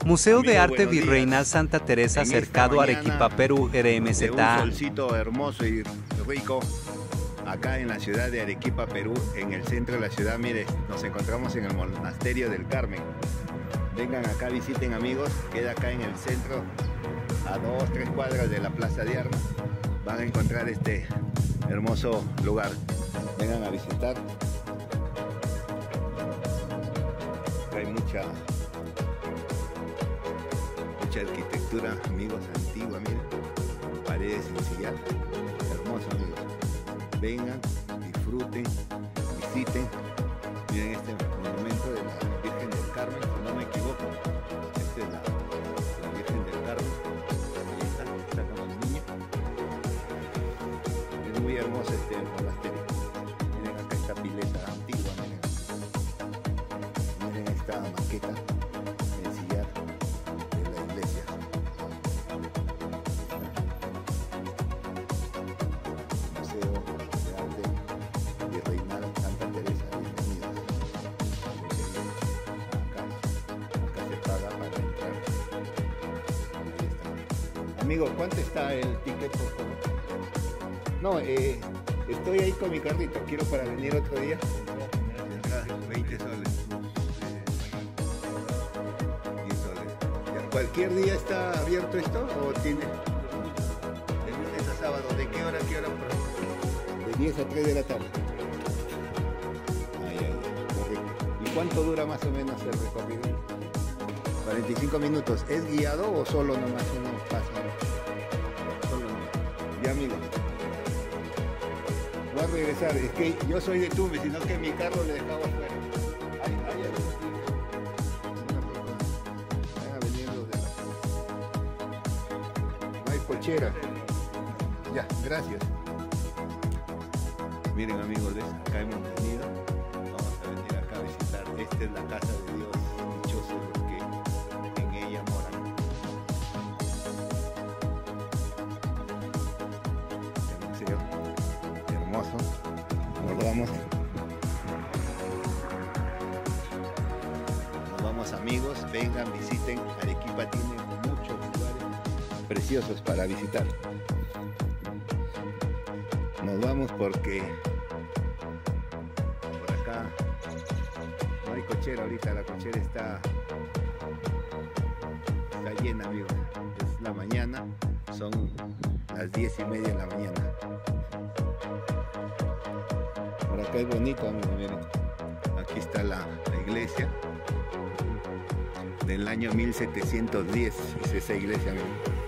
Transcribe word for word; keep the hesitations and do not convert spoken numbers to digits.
Museo de Amigo, Arte buenos Virreinal días. Santa Teresa, En esta cercado a mañana Arequipa, Perú, R M De Z un A. solcito hermoso y rico acá en la ciudad de Arequipa, Perú, en el centro de la ciudad. Mire, nos encontramos en el Monasterio del Carmen. Vengan acá, visiten, amigos. Queda acá en el centro, a dos, tres cuadras de la Plaza de Armas. Van a encontrar este hermoso lugar. Vengan a visitar. Hay mucha mucha arquitectura, amigos, antigua, miren, paredes en sillar, hermoso, amigos. Vengan, disfruten, visiten, miren este monumento de la Virgen del Carmen, si no me equivoco. Esta es la, la Virgen del Carmen, ahí está, está con el niño. Es muy hermoso este monasterio. Miren acá esta pileta antigua, miren. Miren esta maqueta en sillar de la iglesia. Museo de Arte Virreinal Santa Teresa, bienvenidos. Acá, acá se paga para entrar. Ahí está. Amigo, ¿cuánto está el ticket, por favor? No, eh, estoy ahí con mi carrito, quiero para venir otro día. veinte soles. diez soles. Ya, ¿cualquier día está abierto esto o tiene? De lunes a sábado, ¿de qué hora a qué hora? De diez a tres de la tarde. Ahí, ahí, correcto. ¿Y cuánto dura más o menos el recorrido? cuarenta y cinco minutos. ¿Es guiado o solo nomás uno pasa? Solo nomás. Ya, amigo. Voy a regresar, es que yo soy de Tumbes, sino que mi carro le dejaba afuera. Ahí, ahí, ahí. Una persona. Van a venir los de la... No hay cochera. Ya, gracias. Miren, amigos, ¿ves? Acá hemos venido. Vamos a venir acá a visitar. Esta es la casa de Dios, dichosos los que en ella moran. El museo. Hermoso. Nos vamos. Nos vamos, amigos. Vengan, visiten. Arequipa tiene muchos lugares preciosos para visitar. Nos vamos porque por acá no hay cochera ahorita. La cochera está, está llena, amigos. Es la mañana. Son las diez y media de la mañana. Por acá es bonito, amigos, miren. Aquí está la, la iglesia del año mil setecientos diez. Es esa iglesia, miren.